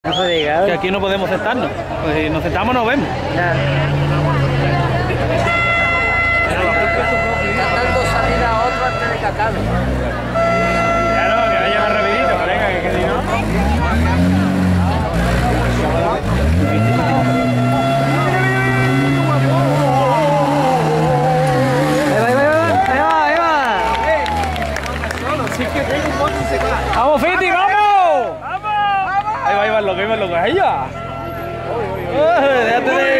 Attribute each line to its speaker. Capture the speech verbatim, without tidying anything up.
Speaker 1: No se diga,
Speaker 2: Que aquí no podemos sentarnos. Pues si nos sentamos nos vemos.
Speaker 1: Ya.
Speaker 3: Intentando salir a otro antes de que acabe.
Speaker 2: Claro, que vaya más rapidito, colega, que que no. ¡Vamos, Fiti, vamos! ¡Vamos! Ahí va, ahí va el loco, ahí va el loco, ahí va. Déjate de...